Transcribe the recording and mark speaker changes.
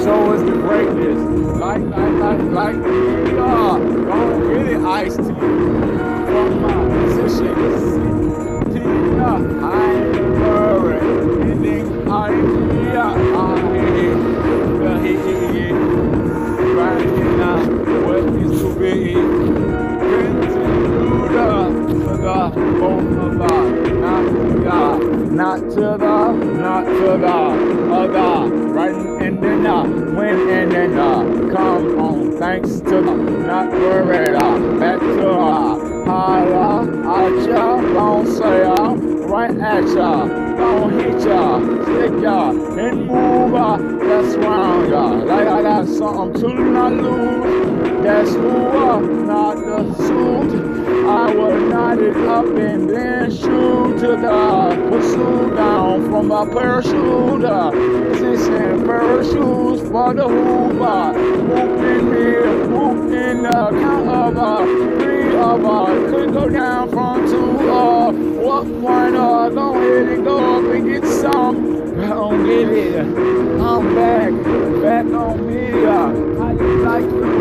Speaker 1: show us the greatness. Like, yeah. Don't get it, Ice-T. From my position, I ain't worried. Anything I right now, what is to be? Continue to the not to the other, right and then when and then come on, thanks to the not worried, back to holla at ya, don't say right at ya, don't hit ya, stick ya, and move that's round ya, like I got something to not lose, that's who not the suit. I will knot it up and then shoot to the pursuit down from my parachute. Position parachutes for the hoover. Whooping me, whooping the count of 3 of us. Could go down from 2 what one go ahead and go up and get some. Don't get it. I'm back on me. How you like it?